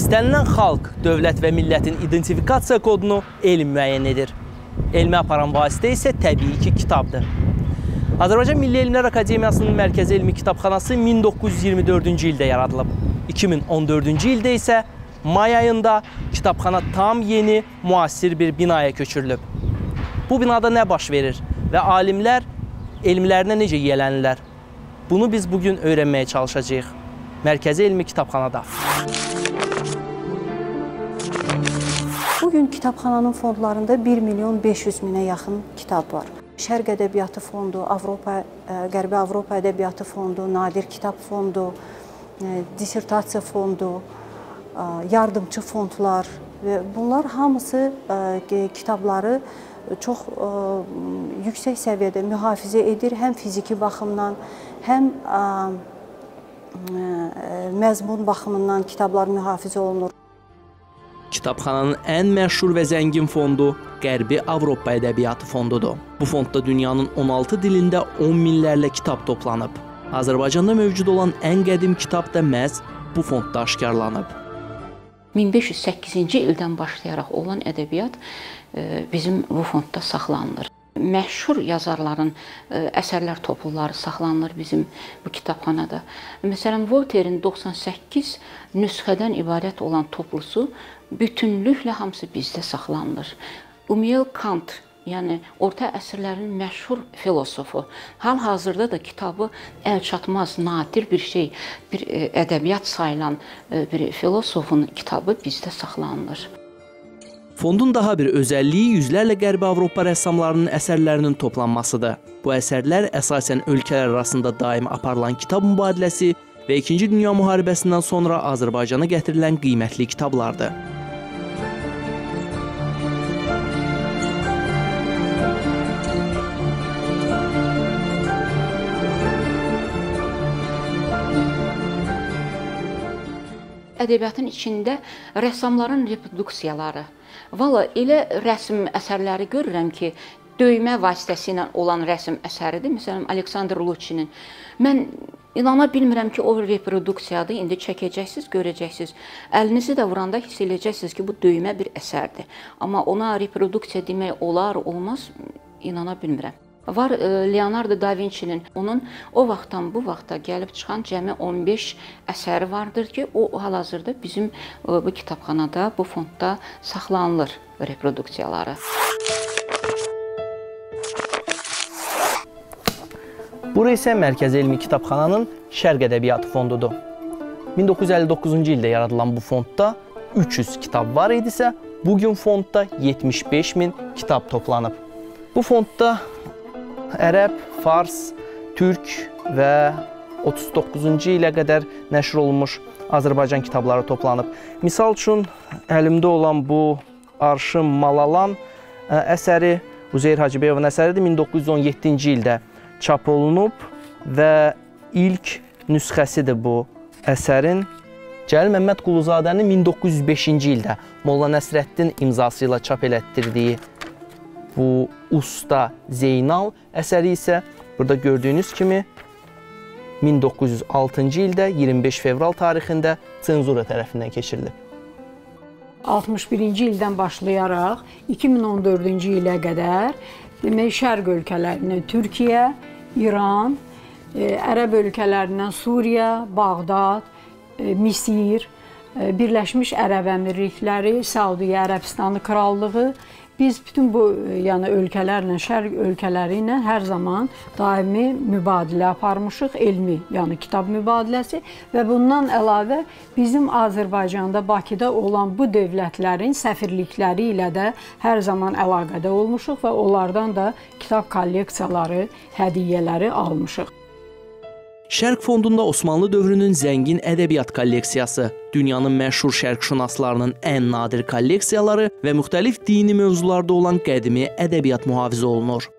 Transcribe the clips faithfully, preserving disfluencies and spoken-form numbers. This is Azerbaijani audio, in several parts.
İstənilən xalq, dövlət və millətin identifikasiya kodunu elm müəyyən edir. Elmi aparan vasitə isə təbii ki, kitabdır. Azərbaycan Milli Elmlər Akademiyasının Mərkəzi Elmi Kitabxanası min doqquz yüz iyirmi dördüncü ildə yaradılıb. iki min on dördüncü ildə isə may ayında kitabxana tam yeni, müasir bir binaya köçürülüb. Bu binada nə baş verir və alimlər elmlərinə necə yiyələnirlər? Bunu biz bugün öyrənməyə çalışacağıq. Mərkəzi Elmi Kitabxanada. Bugün kitabxananın fondlarında bir milyon beş yüz minə yaxın kitab var. Şərq Ədəbiyyatı Fondu, Avropa, Qərbi Avropa Ədəbiyyatı Fondu, Nadir Kitab Fondu, Dissertasiya Fondu, yardımçı fondlar və bunlar hamısı kitabları çox yüksək səviyyədə mühafizə edir. Həm fiziki baxımdan, həm məzmun baxımından kitablar mühafizə olunur. Kitabxananın ən məşhur və zəngin fondu Qərbi Avropa Ədəbiyyatı Fondudur. Bu fondda dünyanın on altı dilində on minlərlə kitab toplanıb. Azərbaycanda mövcud olan ən qədim kitab da məhz bu fondda aşkarlanıb. min beş yüz səkkizinci ildən başlayaraq olan ədəbiyyat bizim bu fondda saxlanılır. Məşhur yazarların əsərlər topluları saxlanılır bizim bu kitabxanada. Məsələn, Voltaire'in doxsan səkkiz nüsxədən ibarət olan toplusu bütünlüklə hamısı bizdə saxlanılır. Immanuel Kant, yəni orta əsrlərin məşhur filosofu, hal-hazırda da kitabı əlçatmaz, nadir bir şey, bir ədəbiyyat sayılan bir filosofun kitabı bizdə saxlanılır. Fondun daha bir özəlliyi yüzlərlə Qərbi Avropa rəssamlarının əsərlərinin toplanmasıdır. Bu əsərlər əsasən ölkələr arasında daim aparılan kitab mübadiləsi və İkinci Dünya müharibəsindən sonra Azərbaycana gətirilən qiymətli kitablardır. Ədəbiyyatın içində rəssamların reproduksiyaları. Valla elə rəsm əsərləri görürəm ki, döymə vasitəsilə olan rəsm əsəridir. Məsələn, Aleksandr Luçinin. Mən inana bilmirəm ki, o reproduksiyadır. İndi çəkəcəksiniz, görəcəksiniz. Əlinizi də vuranda hiss edəcəksiniz ki, bu döymə bir əsərdir. Amma ona reproduksiya demək olar, olmaz, inana bilmirəm. Var Leonardo da Vinci'nin, onun o vaxtdan bu vaxta gəlib çıxan cəmi on beş əsəri vardır ki, o hal-hazırda bizim bu kitabxanada, bu fondda saxlanılır reproduksiyaları. Bura isə Mərkəzi Elmi Kitabxananın Şərq Ədəbiyyatı Fondudur. min doqquz yüz əlli doqquzuncu ildə yaradılan bu fondda üç yüz kitab var idisə, bugün fondda yetmiş beş min kitab toplanıb. Bu fondda ərəb, fars, türk və otuz doqquzuncu ilə qədər nəşr olunmuş Azərbaycan kitabları toplanıb. Misal üçün, əlimdə olan bu Arşın Malalan əsəri, Üzeyir Hacıbəyovun əsəridir, min doqquz yüz on yeddinci ildə çap olunub və ilk nüsxəsidir bu əsərin. Cəlil Məmməd Quluzadənin min doqquz yüz beşinci ildə Molla Nəsrəddin imzası ilə çap elətdirdiyi bu Usta Zeynal əsəri isə burada gördüyünüz kimi min doqquz yüz altıncı ildə iyirmi beş fevral tarixində senzura tərəfindən keçirilib. altmış birinci ildən başlayaraq iki min on dördüncü ilə qədər demək Şərq ölkələrindən Türkiyə, İran, Ərəb ölkələrindən Suriya, Bağdad, Misir, Birləşmiş Ərəb Əmirlikləri, Səudiyyə Ərəbistanı Krallığı. Biz bütün bu yəni ölkələrlə, Şərq ölkələri ilə hər zaman daimi mübadilə aparmışıq, elmi, yəni kitab mübadiləsi və bundan əlavə bizim Azərbaycanda, Bakıda olan bu dövlətlərin səfirlikləri ilə də hər zaman əlaqədə olmuşuq və onlardan da kitab kolleksiyaları, hədiyyələri almışıq. Şərq fondunda Osmanlı dövrünün zəngin ədəbiyyat kolleksiyası, dünyanın məşhur şərqşünaslarının ən nadir kolleksiyaları və müxtəlif dini mövzularda olan qədimi ədəbiyyat mühafizə olunur.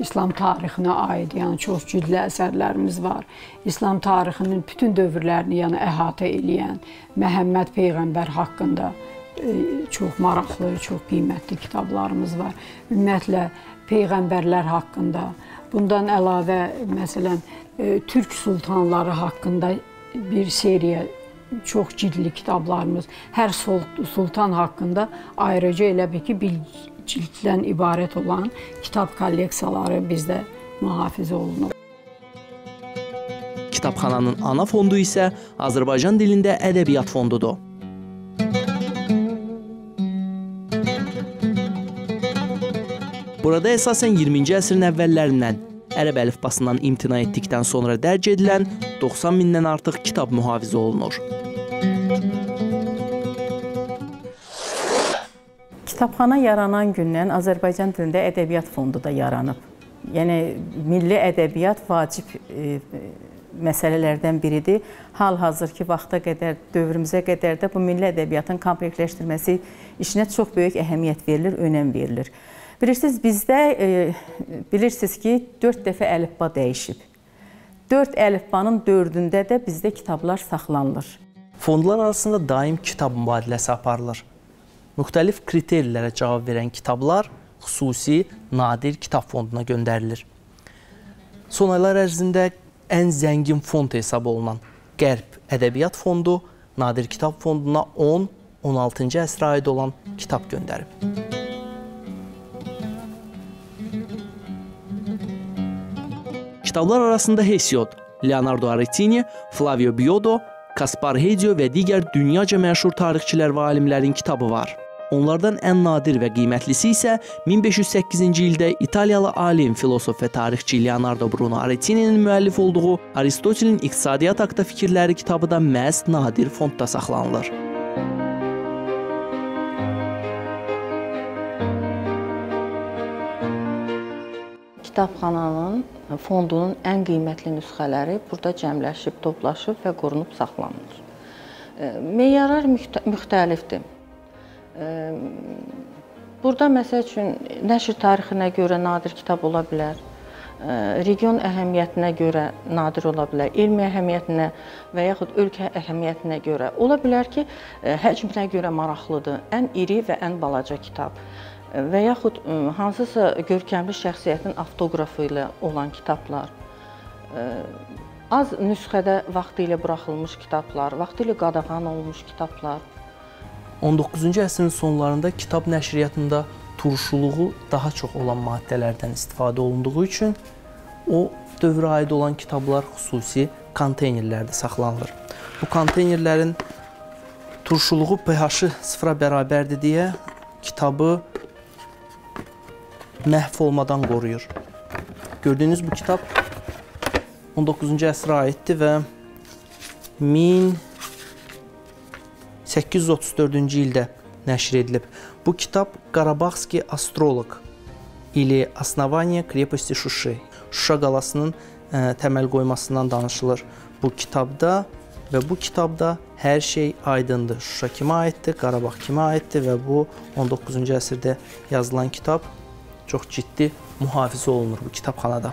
İslam tarixinə aid, yəni çox cüdlü əsərlərimiz var. İslam tarixinin bütün dövrlərini yəni əhatə eləyən Məhəmməd Peyğəmbər haqqında çox maraqlı, çox qiymətli kitablarımız var. Ümumiyyətlə Peyğəmbərlər haqqında, bundan əlavə məsələn Türk sultanları haqqında bir seriya çox ciddi kitablarımız, hər sultan haqqında ayrıca elə bir ki, bir cilddən ibarət olan kitab kolleksiyaları bizdə mühafizə olunub. Kitabxananın ana fondu isə Azərbaycan dilində ədəbiyyat fondudur. Burada əsasən iyirminci əsrin əvvəllərindən ərəb əlifbasından imtina etdikdən sonra dərc edilən doxsan mindən artıq kitab mühafizə olunur. Kitabxana yaranan gündən Azərbaycan dilində ədəbiyyat fondu da yaranıb. Yəni, milli ədəbiyyat vacib e, məsələlərdən biridir. Hal-hazırki vaxta qədər, dövrümüzə qədər də bu milli ədəbiyyatın komplektləşdirməsi işinə çox böyük əhəmiyyət verilir, önəm verilir. Bilirsiniz, bizdə e, bilirsiniz ki, dörd dəfə əlifba dəyişib. Dörd əlifbanın dördündə də bizdə kitablar saxlanılır. Fondlar arasında daim kitab mübadiləsi aparılır. Müxtəlif kriterilərə cavab verən kitablar xüsusi nadir kitab fonduna göndərilir. Son aylar ərzində ən zəngin fond hesab olunan Qərb Ədəbiyyat Fondu nadir kitab fonduna on on altıncı əsrə aid olan kitab göndərib. Kitablar arasında Hesiod, Leonardo Aretini, Flavio Biodo, Kaspar Heidio və digər dünyaca məşhur tarixçilər və alimlərin kitabı var. Onlardan ən nadir və qiymətlisi isə min beş yüz səkkizinci ildə İtaliyalı alim, filosof və tarixçi Leonardo Bruno Aretini'nin müəllif olduğu Aristotelin İqtisadiyyat haqqında fikirləri kitabı da məhz nadir fondda saxlanılır. Kitabxananın fondunun ən qiymətli nüsxələri burada cəmləşib, toplaşıb və qorunub saxlanılır. Meyarlar müxtəlifdir. Burada məsəl üçün nəşr tarixinə görə nadir kitab ola bilər, region əhəmiyyətinə görə nadir ola bilər, elmi əhəmiyyətinə və yaxud ölkə əhəmiyyətinə görə. Ola bilər ki, həcminə görə maraqlıdır, ən iri və ən balaca kitab. Və yaxud hansısa görkəmli şəxsiyyətin avtoqrafı ilə olan kitablar, az nüsxədə vaxtı ilə buraxılmış kitablar, vaxtı ilə qadağan olmuş kitablar. on doqquzuncu əsrin sonlarında kitab nəşriyyatında turşuluğu daha çox olan maddələrdən istifadə olunduğu üçün o dövrə aid olan kitablar xüsusi konteynerlərdə saxlanılır. Bu konteynerlərin turşuluğu pH-ı sıfıra bərabərdir deyə kitabı məhv olmadan qoruyur. Gördüyünüz bu kitab on doqquzuncu əsrə aiddir və min səkkiz yüz otuz dördüncü ildə nəşr edilib. Bu kitab Qarabağski astroloq ili Osnovaniya Krepasti Şuşi, Şuşa qalasının ə, təməl qoymasından danışılır bu kitabda və bu kitabda hər şey aydındır. Şuşa kimə aiddir, Qarabağ kimə aiddir və bu on doqquzuncu əsrdə yazılan kitab çox ciddi mühafizə olunur bu kitabxanada.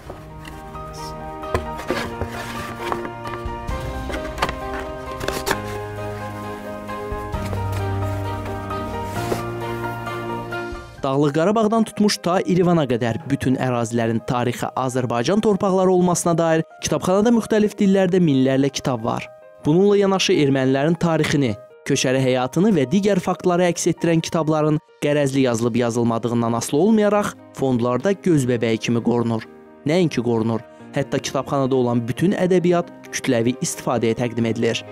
Dağlıq Qarabağdan tutmuş ta İrəvana qədər bütün ərazilərin tarixi Azərbaycan torpaqları olmasına dair kitabxanada müxtəlif dillərdə minlərlə kitab var. Bununla yanaşı ermənilərin tarixini, köçəri həyatını və digər faktları əks etdirən kitabların qərəzli yazılıb yazılmadığından asılı olmayaraq fondlarda göz bəbəyi kimi qorunur. Nəinki qorunur, hətta kitabxanada olan bütün ədəbiyyat kütləvi istifadəyə təqdim edilir.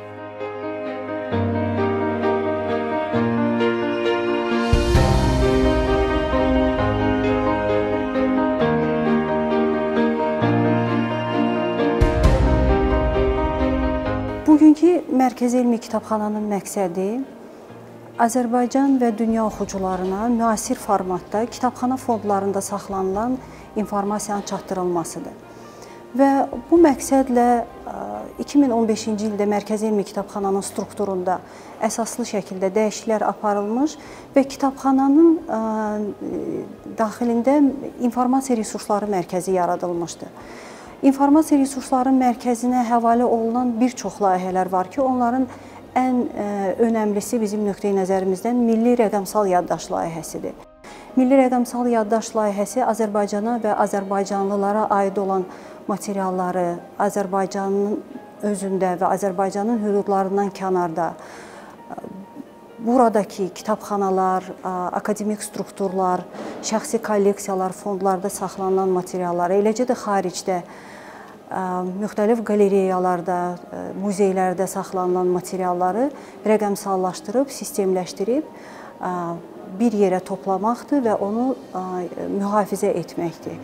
Bugünkü Mərkəzi Elmi Kitabxananın məqsədi Azərbaycan və dünya oxucularına müasir formatda kitabxana fondlarında saxlanılan informasiyanın çatdırılmasıdır. Və bu məqsədlə iki min on beşinci ildə Mərkəzi Elmi Kitabxananın strukturunda əsaslı şəkildə dəyişikliklər aparılmış və kitabxananın daxilində informasiya resursları mərkəzi yaradılmışdı. İnformasiya resursları mərkəzinə həvalə olunan bir çox layihələr var ki, onların ən önəmlisi bizim nöqteyi nəzərimizdən Milli Rəqəmsal Yaddaş layihəsidir. Milli Rəqəmsal Yaddaş layihəsi Azərbaycana və azərbaycanlılara aid olan materialları Azərbaycanın özündə və Azərbaycanın hüdudlarından kənarda buradakı kitabxanalar, akademik strukturlar, şəxsi kolleksiyalar, fondlarda saxlanılan materialları, eləcə də xaricdə müxtəlif qalereyalarda, muzeylərdə saxlanılan materialları rəqəmsallaşdırıb, sistemləşdirib bir yerə toplamaqdır və onu mühafizə etməkdir.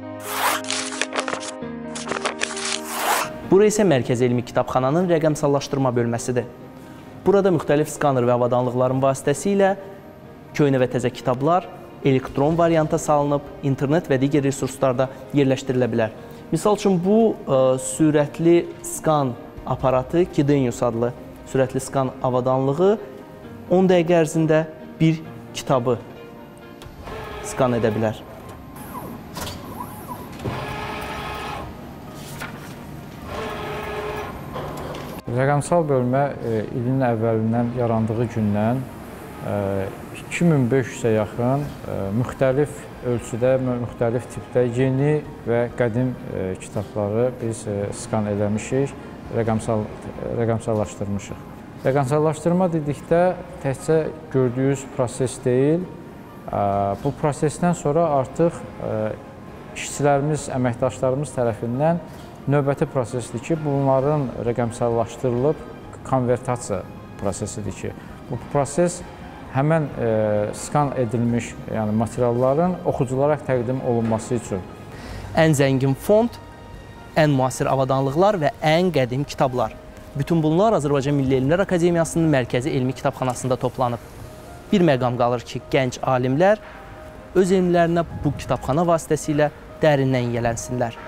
Bura isə Mərkəzi Elmi Kitabxananın rəqəmsallaşdırma bölməsidir. Burada müxtəlif skaner və avadanlıqların vasitəsilə köhnə və təzə kitablar elektron varianta salınıb, internet və digər resurslarda yerləşdirilə bilər. Misal üçün, bu sürətli skan aparatı, Kidenius adlı sürətli skan avadanlığı on dəqiqə ərzində bir kitabı skan edə bilər. Rəqəmsal bölmə ilin əvvəlindən yarandığı gündən iki min beş yüzə yaxın müxtəlif ölçüdə, müxtəlif tipdə yeni və qədim kitabları biz skan eləmişik, rəqəmsal, rəqəmsallaşdırmışıq. Rəqəmsallaşdırma dedikdə təkcə gördüyünüz proses deyil, bu prosesdən sonra artıq işçilərimiz, əməkdaşlarımız tərəfindən növbəti prosesdir ki, bunların rəqəmsallaşdırılıb konvertasiya prosesidir ki, bu proses həmən e, skan edilmiş yəni materialların oxuculara təqdim olunması üçün. Ən zəngin fond, ən müasir avadanlıqlar və ən qədim kitablar. Bütün bunlar Azərbaycan Milli Elmlər Akademiyasının Mərkəzi Elmi Kitabxanasında toplanıb. Bir məqam qalır ki, gənc alimlər öz elmlərinə bu kitabxana vasitəsilə dərindən yiyələnsinlər.